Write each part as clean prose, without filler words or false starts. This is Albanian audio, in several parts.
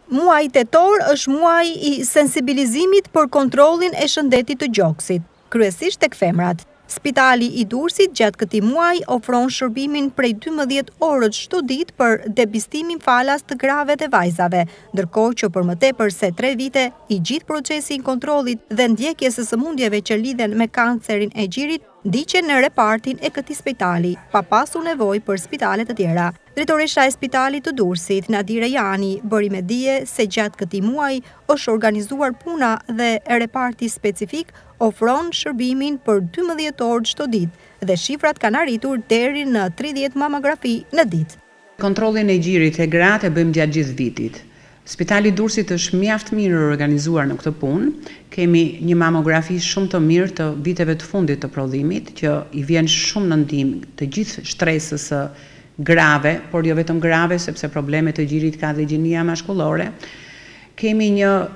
Muaji tetor është muaji I sensibilizimit për kontrollin e shëndetit të gjoksit, kryesisht tek femrat. Spitali I Durrësit gjatë këtij muaji ofron shërbimin prej 12 orësh çdo ditë për depistimin falas të grave dhe vajzave, ndërkohë që për më tepër se 3 vite I gjithë procesi I kontrollit dhe ndjekjes së sëmundjeve që lidhen me kancerin e gjirit ndiqen në repartin e këtij spitali, pa pasur nevojë për spitale të tjera. Drejtoresha e Spitalit të Durrësit, Nadire Jani, bëri me dije se gjatë këtij muaji është organizuar puna dhe reparti specifik ofron shërbimin për 12 orë çdo ditë dhe shifrat kanë arritur deri në 30 mamografi në ditë. Kontrollin e gjirit e gratë e bëjmë gjatë gjithë vitit. Spitali Durrësit është mjaft mirë organizuar në këtë punë. Kemi një mamografi shumë të mirë të viteve të fundit të prodhimit, që I vjen shumë në ndihmë të gjithë shtresës së grave, por jo vetëm grave, sepse problemet të gjirit ka dhe gjinia mashkullore. Kemi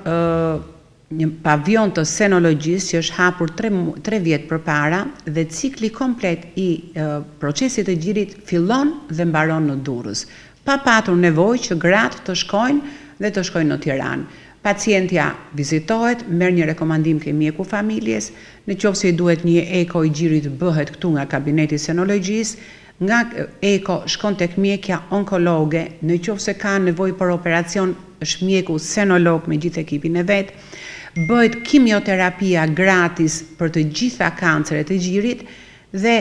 një pavion të senologjisë që është hapur 3 vjet përpara dhe cikli komplet I procesit të gjirit fillon dhe mbaron në Durrës, pa patur nevojë që gratë të shkojnë dhe të shkojnë në Tiranë. Pacientja vizitohet, merr një rekomandim ke mjeku familjes, në qoftë se I duhet një eko I gjirit bëhet këtu nga kabineti senologjisë, nga eko shkon tek mjekja onkologe, në qoftë se ka nevojë për operacion, është mjeku senolog me gjithë ekipin e vet. Bëhet kimioterapia gratis për të gjitha kanceret e gjirit dhe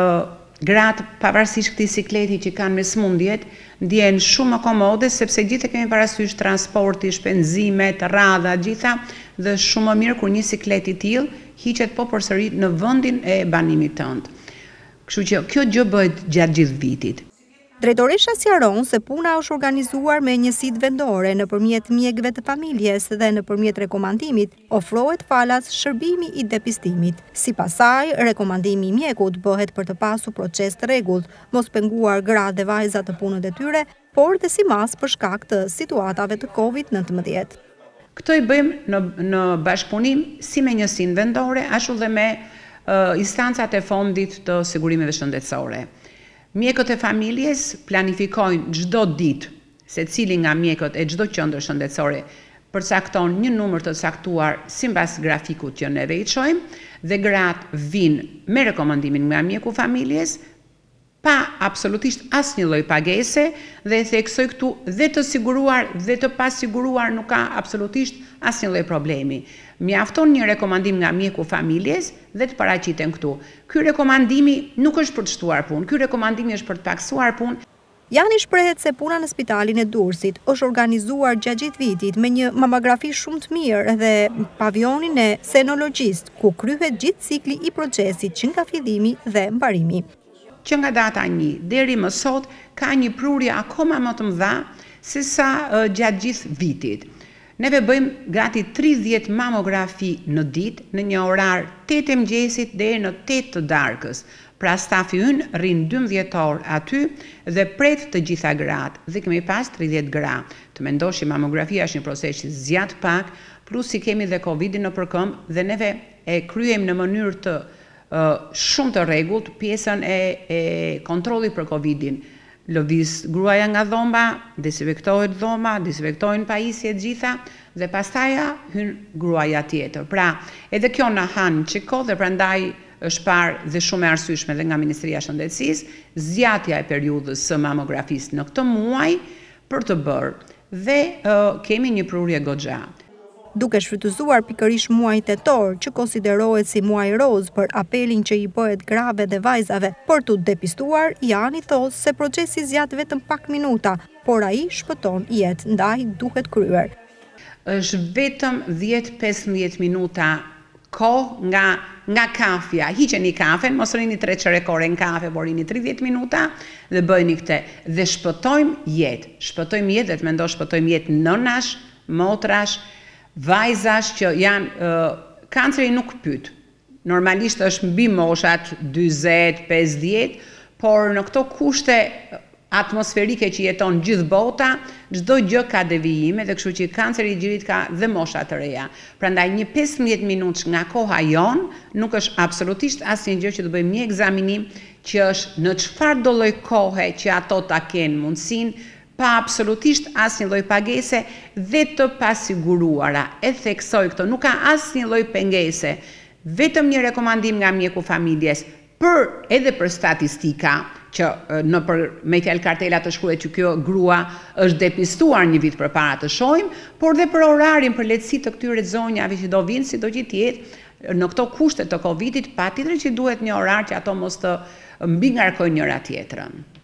gratë pavarësisht këtij sikleti që kanë me smundjet, ndjehen shumë më komode sepse gjithë kemi parasysh transporti, shpenzimet, radha, gjitha dhe shumë më mirë kur një siklet I tillë hiqet përsëri në vendin e banimit tënd. Kështu që kjo gjë bëhet gjatë gjithë vitit. Drejtoresha sqaron se puna është organizuar me njësitë vendore nëpërmjet mjekëve të familjes dhe nëpërmjet rekomandimit ofrohet falas shërbimi I depistimit. Sipas saj, rekomandimi I mjekut bëhet për të pasur proces të rregullt, mos penguar gratë dhe vajza të punët e tyre, por dhe simas për shkak të situatave të COVID-19. Këto I bëjmë në bashkëpunim si me njësinë vendore, ashtu dhe me instancat e fondit të sigurimeve shëndetësore. Mjekët e familjes planifikojnë çdo ditë se cili nga mjekët e çdo qendër shëndetësore përcakton një numër të caktuar sipas grafikut që neve I çojmë dhe gratë vinë me rekomandimin nga mjeku familjes pa absolutisht asnjë lloj pagese dhe e theksoj këtu dhe të siguruar dhe të pasiguruar nuk ka absolutisht asnjë lloj problemi. Mjafton një rekomandim nga mjeku familjes dhe të paraqiten këtu. Ky rekomandimi nuk është për të shtuar punë, ky rekomandimi është për të paksuar punë. Jani shprehet se puna në spitalin e Durrësit është organizuar gjatë gjithë vitit me një mamografi shumë të mirë dhe pavionin e senologjist, ku kryhet gjithë cikli I procesit që nga fillimi dhe mbarimi. Që nga data 1 deri më sot ka një prurje akoma më të mëdha se sa gjatë gjithë vitit. Neve bëjmë gati 30 mamografi në ditë në një orar 8 e mëngjesit deri në 8 të darkës. Pra stafi ynë rrin 12 orë aty dhe pret të gjitha gratë dhe kemi pas 30 gra. Të mendosh që mamografia është një proces që zgjat pak, plus I kemi dhe Covidin në përkëmbë dhe neve e kryejmë në mënyrë të shumë të rregullt pjesën e kontrollit për Covidin. Lëviz gruaja nga dhomba, desinfektohet dhoma, desinfektohen pajisjet gjitha dhe pastaja hyn gruaja tjetër. Pra, edhe kjo na han çiko dhe prandaj është parë dhe shumë e arsyeshme dhe nga Ministria e Shëndetësisë, zgjatja e periudhës së mamografisë në këtë muaj për të bërë dhe kemi një prurje goxha. Duke shfrytëzuar pikërisht muajin tetor, që konsiderohet si muaj roz për apelin që I bëhet grave dhe vajzave për t'u depistuar, Jani thos se procesi zgjat vetëm pak minuta, por ai shpëton jetë, ndaj duhet kryer. Është vetëm 10-15 minuta kohë nga kafja. Hiqeni kafen, mos rini 3 çerekore në kafe, por rini 30 minuta dhe bëjni këtë dhe shpëtojmë jetë. Shpëtojmë jetë dhe të mendosh shpëtojmë jetë nënash, motrash, vajzash që janë, kanceri nuk pyet. Normalisht është mbi moshat 40-50, por në këto kushte atmosferike që jeton gjithë bota, çdo gjë ka devijime dhe kështu që kanceri I gjirit ka dhe mosha të reja. Prandaj një 15 minutë nga koha jon nuk është absolutisht asnjë gjë që të bëjmë një ekzaminim që është në çfarëdo lloj kohe që ato ta kenë mundësinë pa absolutisht asnjë lloj pagese dhe të pasiguruara. E theksoj këtë, nuk ka asnjë lloj pengese, vetëm një rekomandim nga mjeku familjes edhe për statistika, që me fjalë kartela të shkruhet që kjo grua është depistuar një vit përpara të shohim, por dhe për orarin, për lehtësi të këtyre zonjave që do vinë, sido që tjetë, në këto kushte të Covidit, patjetër që duhet një orar që ato mos të mbi ngarkojnë njëra tjetrën.